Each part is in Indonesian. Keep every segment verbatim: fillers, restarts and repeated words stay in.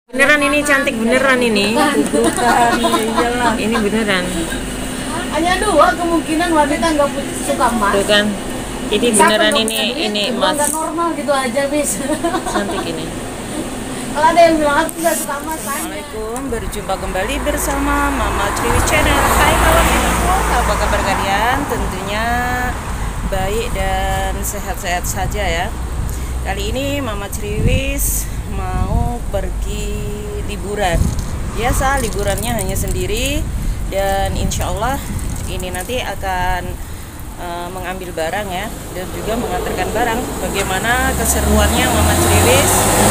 Beneran ini cantik beneran ini. Ini beneran. Hanya dua kemungkinan wanita nggak suka emas. Tuh kan. Ini beneran ini ini emas. Nggak normal gitu aja bis. Cantik ini. Kalau ada yang bilang aku nggak suka emas, tanya. Assalamualaikum, berjumpa kembali bersama Mama Triwis Channel. Hai kawan videoku, apa kabar kalian? Tentunya baik dan sehat-sehat saja ya. Kali ini Mama Triwis mau pergi liburan. Biasa liburannya hanya sendiri, dan insya Allah ini nanti akan uh, mengambil barang ya, dan juga mengantarkan barang. Bagaimana keseruannya Mama Triwis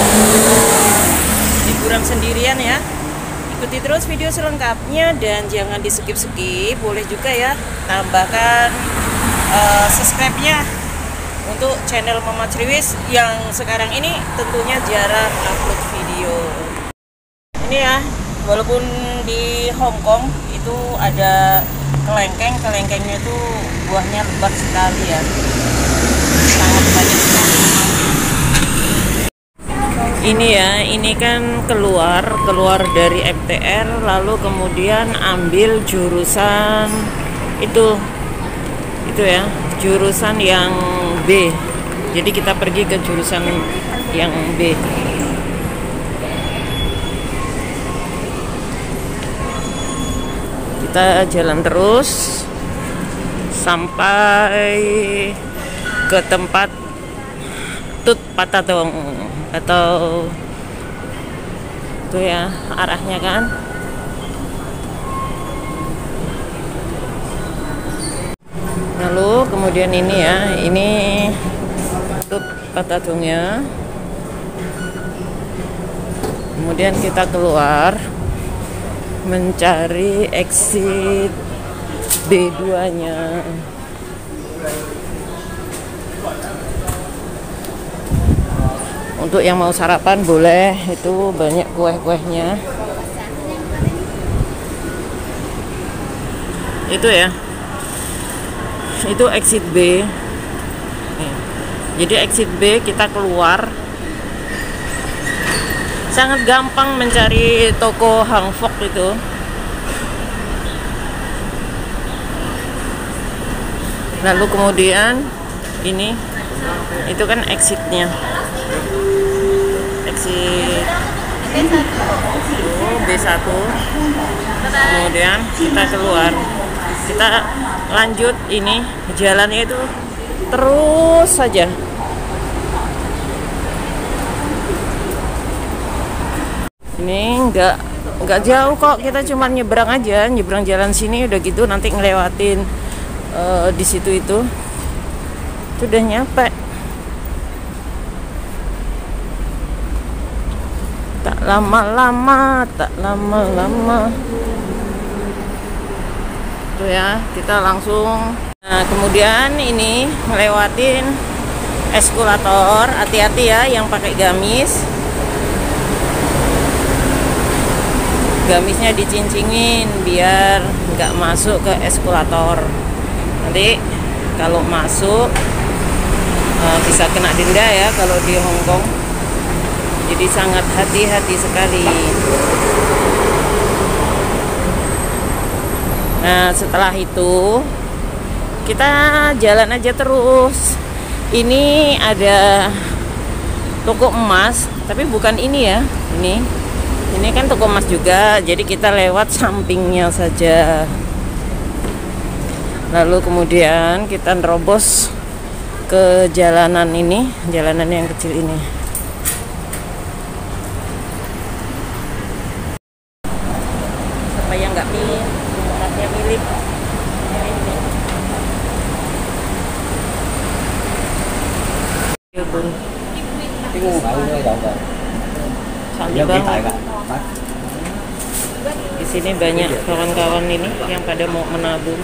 liburan sendirian ya. Ikuti terus video selengkapnya dan jangan di skip-skip. Boleh juga ya tambahkan uh, subscribe-nya untuk channel Mama Triwis yang sekarang ini tentunya jarang upload video. Ini ya, walaupun di Hong Kong itu ada kelengkeng, kelengkengnya itu buahnya lebat sekali ya, sangat banyak sekali. Ini ya, ini kan keluar keluar dari M T R, lalu kemudian ambil jurusan itu itu ya, jurusan yang B. Jadi kita pergi ke jurusan yang B. Kita jalan terus sampai ke tempat Tut Patadong, atau itu ya arahnya kan. Lalu kemudian ini ya, ini Tut Patadongnya. Kemudian kita keluar mencari exit B dua nya. Untuk yang mau sarapan boleh, itu banyak kue-kuehnya. Itu ya, itu exit B. Nih. Jadi exit B kita keluar. Sangat gampang mencari toko Hang Fok itu. Lalu kemudian ini itu kan exitnya. Exit B satu. Kemudian kita keluar. Kita lanjut, ini jalannya itu terus saja. Ini enggak enggak jauh kok, kita cuma nyebrang aja, nyebrang jalan sini udah gitu, nanti ngelewatin uh, di situ itu. Itu udah nyampe. Tak lama-lama, tak lama-lama. Tuh ya, kita langsung. Nah, kemudian ini ngelewatin eskalator. Hati-hati ya yang pakai gamis. Gamisnya dicincingin biar nggak masuk ke eskalator. Nanti kalau masuk uh, bisa kena denda ya kalau di Hong Kong. Jadi sangat hati-hati sekali. Nah, setelah itu kita jalan aja terus. Ini ada toko emas, tapi bukan ini ya. Ini, ini kan toko emas juga. Jadi kita lewat sampingnya saja. Lalu kemudian kita nerobos ke jalanan ini, jalanan yang kecil ini. Yang nggak milih, tempatnya milik ini. Ya bun. Di sini banyak kawan-kawan ini yang pada mau menabung.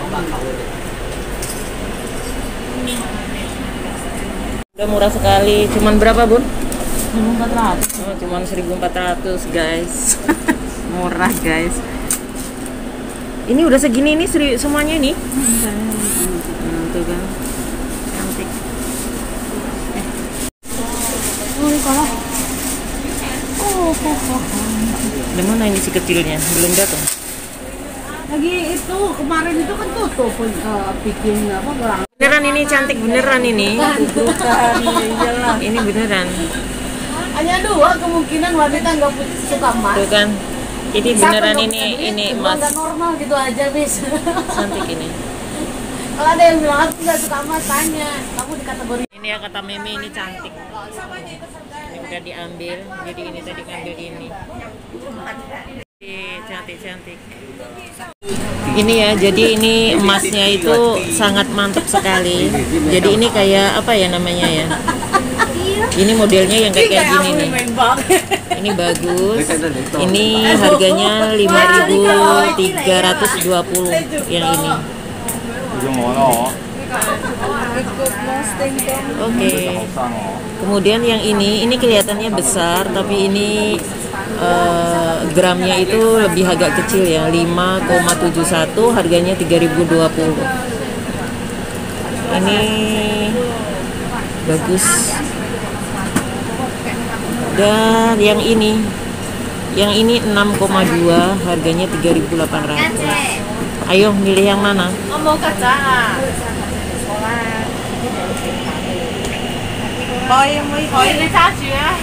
Udah murah sekali, cuman berapa bun? seribu empat ratus. Oh, cuman seribu empat ratus guys. Murah guys. Ini udah segini nih seri, semuanya nih. Nah, tuh kan. Cantik. Oh, ini salah. Oh, oh, oh. Di mana ini si kecilnya? Belum datang. Lagi itu kemarin itu kan tutup uh, bikin apa gelang. Beneran ini cantik beneran ini. Bukan, iyalah. Ini beneran. Hanya dua kemungkinan wanita nggak punya suka emas. Tuh kan. Ini Satu beneran nggak ini punya duit, ini kedua emas. nggak normal gitu aja bis. Cantik ini. Kalau ada yang bilang aku nggak suka emas, tanya kamu di kategori. Ini ya kata Meme ini cantik. Ini udah diambil. Jadi ini tadi ngambil ini. Cantik-cantik. Ini ya, jadi ini emasnya itu sangat mantap sekali. Jadi ini kayak apa ya namanya ya? Ini modelnya yang kayak kayak gini nih. Ini bagus. Ini harganya lima ribu tiga ratus dua puluh yang ini. Oke. Kemudian yang ini, ini kelihatannya besar, tapi ini uh, gramnya itu lebih agak kecil ya, lima koma tujuh satu, harganya tiga ribu dua puluh. Ini bagus. Dan yang ini, yang ini enam koma dua, harganya tiga ribu delapan ratus. Ayo milih yang mana? Mau kaca. Sekolah. Mau yang mau ini